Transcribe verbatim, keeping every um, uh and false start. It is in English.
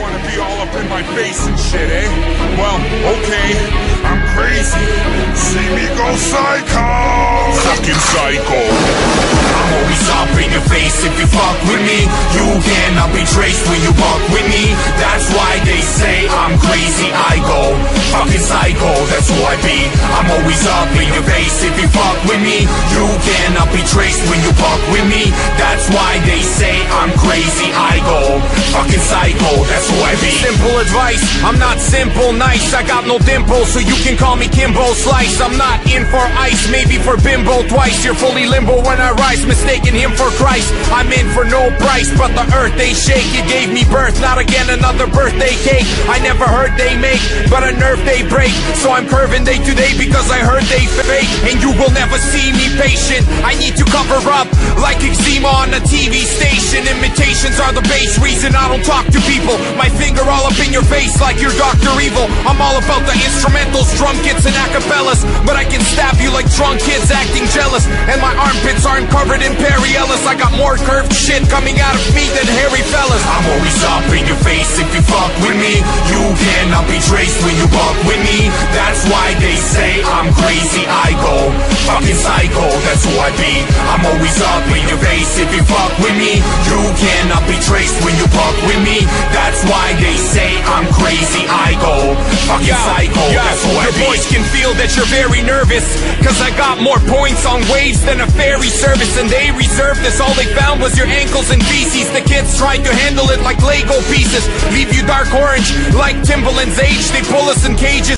wanna be all up in my face and shit, eh? Well, okay, I'm crazy. See me go psycho. Fucking psycho. I'm always up in your face if you fuck with me. You cannot be traced when you fuck with me. That's why they say I'm crazy, I go fucking psycho, that's who I be. I'm always up in your face if you fuck with me. You cannot be traced when you fuck with me. That's why they say I'm crazy, I go fucking psycho, that's who I be. Simple advice, I'm not simple nice. I got no dimple, so you can call me Kimbo Slice. I'm not in for ice, maybe for bimbo twice. You're fully limbo when I rise, mistaking him for Christ. I'm in for no price, but the earth they shake. You gave me birth, not again another birthday cake. I never heard they make, but a nerve they break. So I'm curving day to day because I heard they fake. And you will never see me patient. I need to cover up like eczema on a T V station. Imitations are the base reason I don't talk to people. My finger all up in your face like you're Doctor Evil. I'm all about the instrumentals, drum kits and acapellas, but I can stab you like drunk kids acting jealous. And my armpits aren't covered in Perry Ellis. I got more curved shit coming out of me than hairy fellas. I'm always up in your face if you fuck with me. You cannot be traced when you fuck with me. That's why they say I'm crazy, I go fucking psycho, that's who I be. I'm always up in your face if you fuck with me. You cannot be traced when you fuck with me. That's why they say I'm crazy, I go fucking Yeah, psycho, yeah, that's who I your be. boys can feel that you're very nervous, cause I got more points on waves than a ferry service. And they reserved this, all they found was your ankles and feces. The kids tried to handle it like Lego pieces, leave you dark orange like Timbaland's age. They pull us in cages.